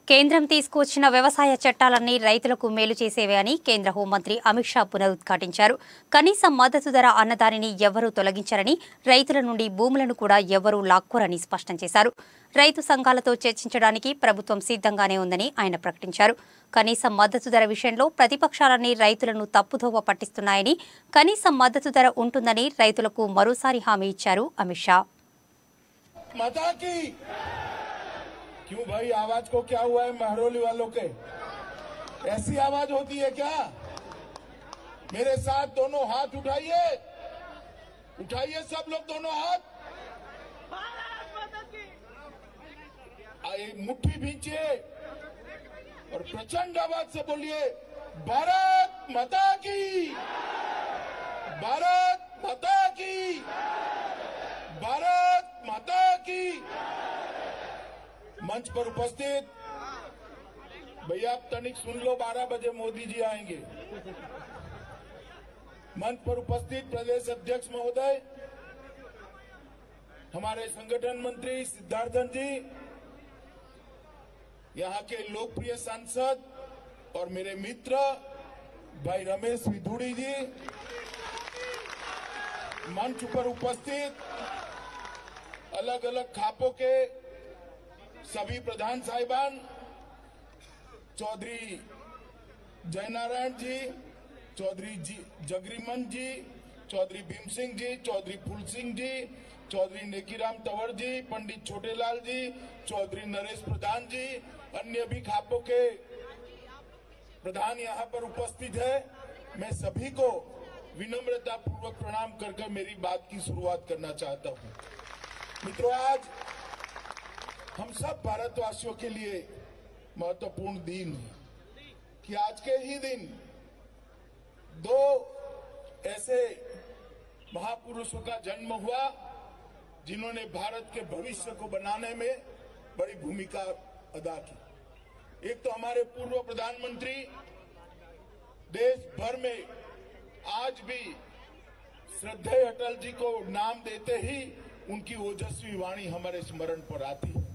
కేంద్రం తీసుకువచ్చిన వ్యవసాయ చట్టాలన్నీ రైతులకు మేలు చేసేవే అని కేంద్ర హోంమంత్రి అమిత్ షా పునరుద్ఘాటించారు. కనీస మద్దతు ధర అన్నదానిని ఎవరూ తొలగించరని, రైతుల నుండి భూములను కూడా ఎవరూ లాక్కోరని స్పష్టం చేశారు. రైతు సంఘాలతో చర్చించడానికి ప్రభుత్వం సిద్ధంగానే ఉందని ఆయన ప్రకటించారు. కనీస మద్దతు ధర విషయంలో ప్రతిపక్షాలన్నీ రైతులను తప్పుదోవ పట్టిస్తున్నాయని, కనీస మద్దతు ధర ఉంటుందని రైతులకు మరోసారి హామీ ఇచ్చారు అమిత్ షా. क्यों भाई, आवाज को क्या हुआ है? महरौली वालों के ऐसी आवाज होती है क्या? मेरे साथ दोनों हाथ उठाइए, उठाइए सब लोग दोनों हाथ, मुट्ठी भींचिए और प्रचंड आवाज से बोलिए, भारत माता की, भारत माता की, भारत माता की। मंच पर उपस्थित भैया, आप तनिक सुन लो, 12 बजे मोदी जी आएंगे। मंच पर उपस्थित प्रदेश अध्यक्ष महोदय, हमारे संगठन मंत्री सिद्धार्थन जी, यहाँ के लोकप्रिय सांसद और मेरे मित्र भाई रमेश विधुड़ी जी, मंच पर उपस्थित अलग अलग खापों के सभी प्रधान साहिबान, चौधरी जयनारायण जी, चौधरी जगरीमन जी, चौधरी भीम सिंह जी, चौधरी फूल सिंह जी, चौधरी नेकीराम तंवर जी, पंडित छोटेलाल जी, चौधरी नरेश प्रधान जी, अन्य भी खापों के प्रधान यहाँ पर उपस्थित है। मैं सभी को विनम्रता पूर्वक प्रणाम करके मेरी बात की शुरुआत करना चाहता हूँ। मित्रों, आज हम सब भारतवासियों के लिए महत्वपूर्ण दिन है कि आज के ही दिन दो ऐसे महापुरुषों का जन्म हुआ जिन्होंने भारत के भविष्य को बनाने में बड़ी भूमिका अदा की। एक तो हमारे पूर्व प्रधानमंत्री, देश भर में आज भी श्रद्धेय अटल जी को नाम देते ही उनकी ओजस्वी वाणी हमारे स्मरण पर आती है।